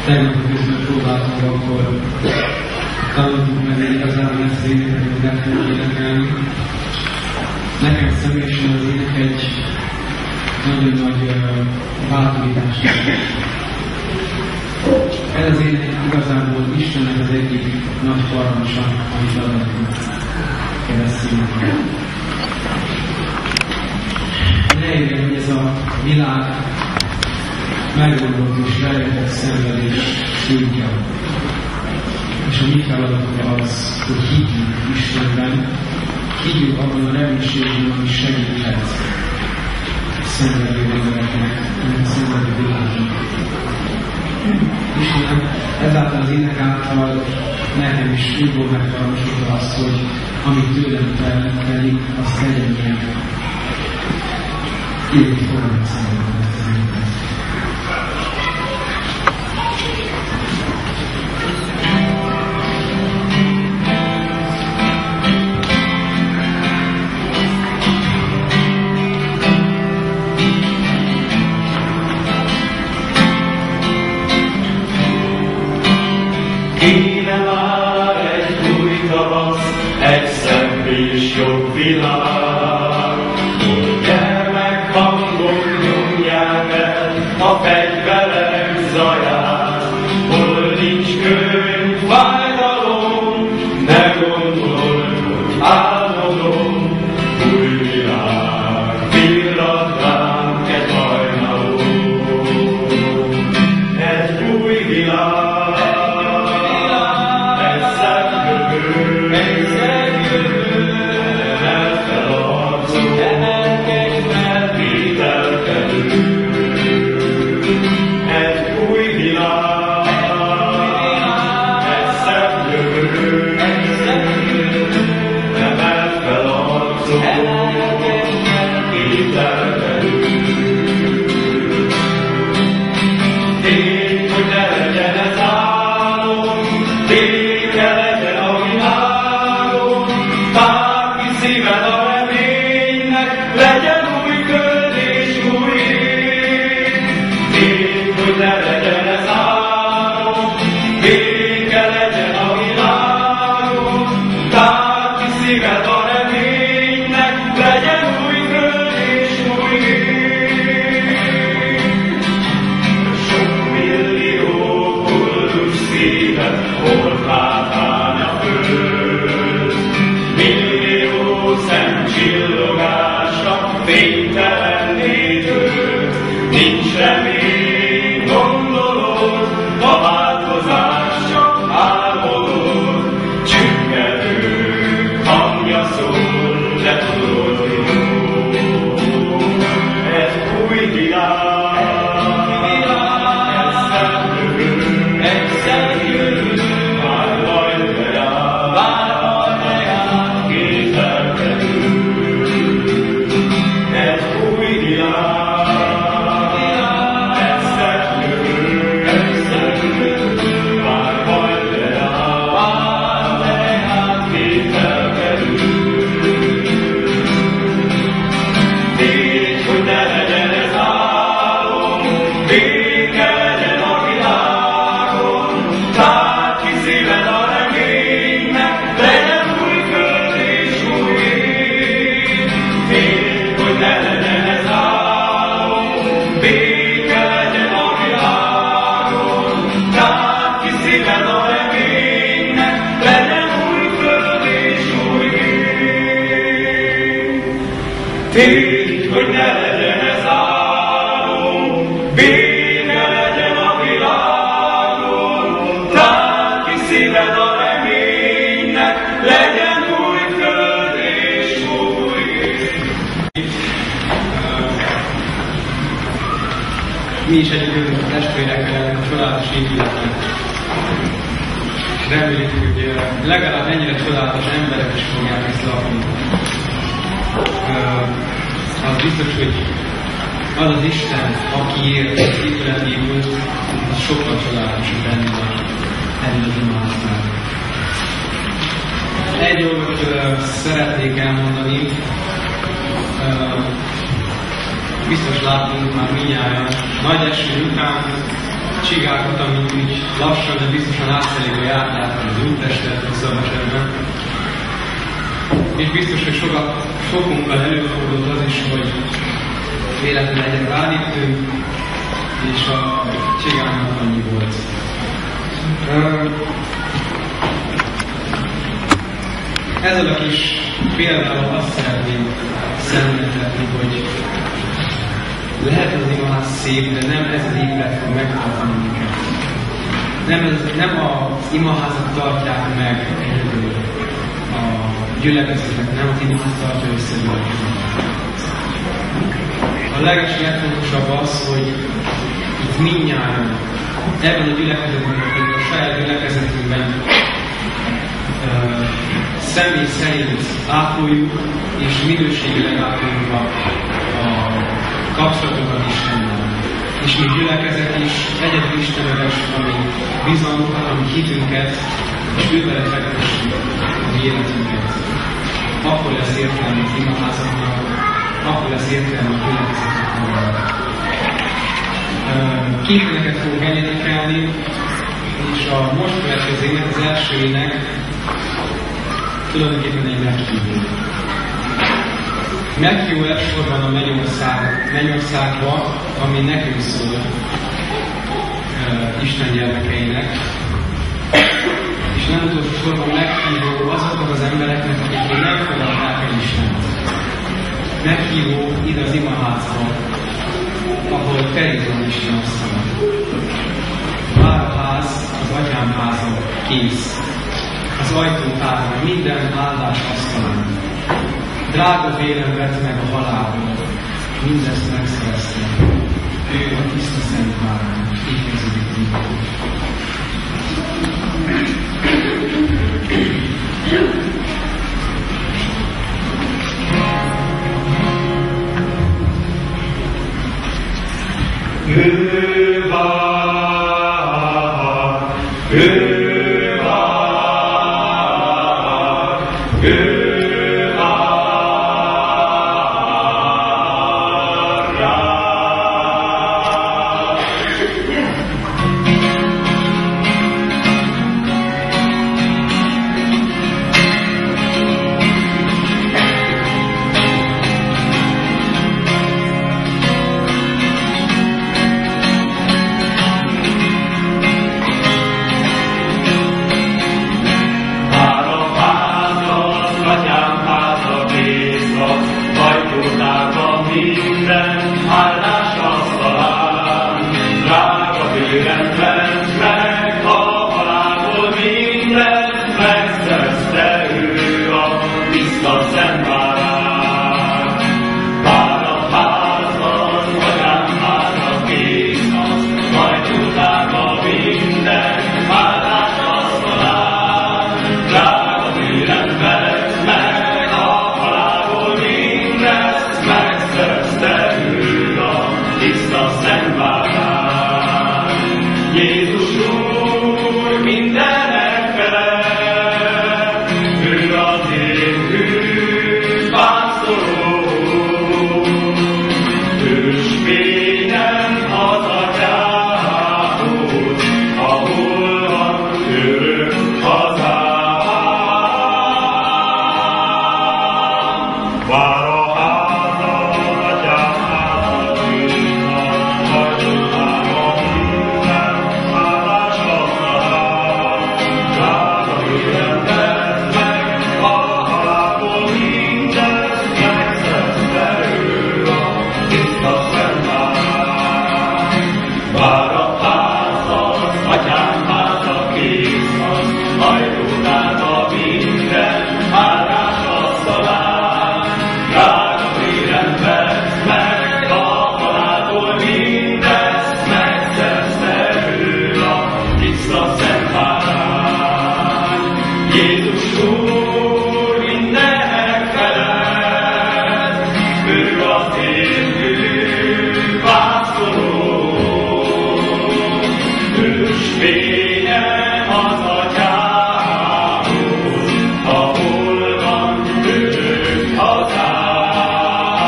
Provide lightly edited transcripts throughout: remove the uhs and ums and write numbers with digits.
tegnap közben próbáltam, akkor tanultuk meg igazán ezt az éneket, hogy lehet énekelni. Nekem személyesen az ének egy nagyon nagy bátorítás. Ez az ének igazából Istennek az egyik nagy parancsa, amit adunk keresztül. Ne érjen, hogy ez a világ megoldott és rejtett szenvedés szűkje. És a mi feladatunk az, hogy higgyünk Istenben, higgyünk abban a reménységben, ami segíthet szenvedő embereknek, a szenvedő világnak. Istenem ezáltal az ének által nekem is jobban megparancsolta azt, hogy amit tőlem telik, azt legyen ilyen. Így fogom szenvedni ezt az éneket. Kéne már egy új tavasz, egy szebb és jobb világ, hogy gyermekhangok nyomják el a fegyverek zaját, hol nincs könny, fájdalom, ne gondold, hogy álmodom, új világ, virrat ránk egy hajnalom, egy új világ. Tégy, hogy ne legyen ez álom, vége legyen a világon, tárd ki szíved a reménynek, legyen új föld és új ég. Mi is egyébként a testvérekkel csodálatos épületnek. És reméljük, hogy legalább ennyire csodálatos emberek is fogják ezt lakni. Az biztos, hogy az az Isten, akiért az épület épült, az sokkal csodálatosabb ennél az imádnál. Egy dolgot szeretnék elmondani. Biztos láttunk már mindjárt nagy eső után csigákat, amik így lassan, de biztosan átszelik a járdát az úttestet hosszabb esetben. És biztos, hogy sokunkkal előfordult az is, hogy véletlenül egyet ráléptünk, és a csigának annyi volt. Ezzel a kis példával azt szeretném szemléltetni, hogy lehet az imaház szép, de nem ez az épület fog megtartani minket. Nem az imaházat tartják meg egyedül a gyülekezetek, nem az imaház tartja össze a legfontosabb az, hogy itt mindnyájan ebben a gyülekezetben, a saját gyülekezetünkben személy szerint ápoljuk és minőségileg ápoljuk a kapcsolatokat Istennel. És mi gyülekezet is egyedül Istenöves, ami bizalmunkat, ami hitünket, és ővele fektessük a mi életünket. Akkor lesz értelme az imaházaknak, akkor lesz értelme a gyülekezeteknek. Képüneket fogunk elénekelni, és a most következő ének, az első ének tulajdonképpen egy meghívó. Meghívó elsősorban a mennyországba, ami nekünk szól, Isten gyermekeinek. És nem utolsó sorban meghívó azoknak az embereknek, akik még nem fogadták el Istent. Meghívó ide az imaházba, ahol felizom Isten asztala. Vár a ház, az atyám háza kész. Az ajtó tárva, minden áldás asztalán. Drága vérem vett meg a halálból, mindezt megszerezte. Ő a tiszta szent váron, így kezdődik mindent. Ő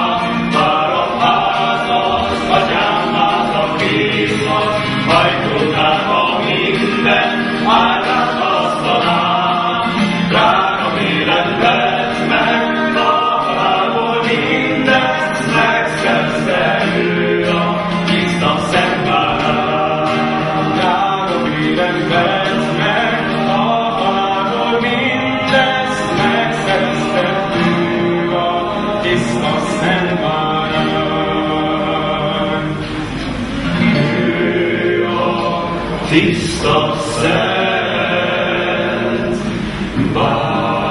Michael tiszta szent bár.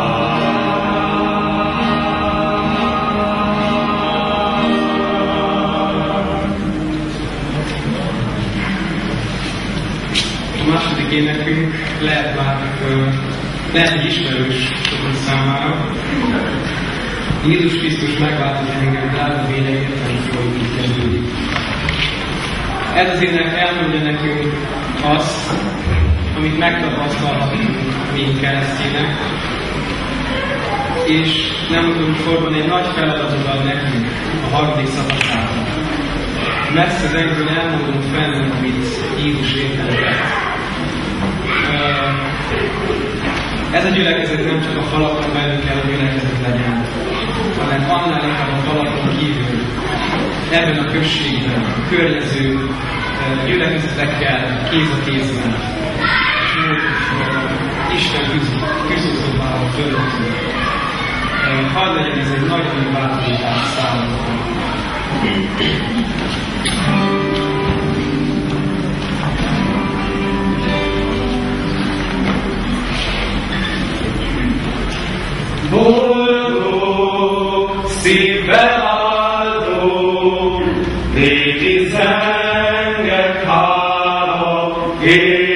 A második énekünk lehet, hogy ismerős sokak számára. Jézus Krisztus megváltott engem, drága véleért, hogy így kezdődik. Ez az ének elmondja nekünk azt, amit megtapasztalhatunk mi keresztények, és nem utolsó sorban egy nagy feladatot ad nekünk a harmadik szakaszában. Messze zengről elmondunk fennünk, amit Jézus értelmezett. Ez a gyülekezet nem csak a falakon belül kell a gyülekezet legyen, hanem annál inkább a falakon kívül, ebben a községben, a környező gyülekezetekkel, kéz a kézben. Isten küzdőszobában fölöttünk. Hadd legyen ez egy nagyon bátorítás számunkra. Boldog, szívvel áldó, néki zengek hála,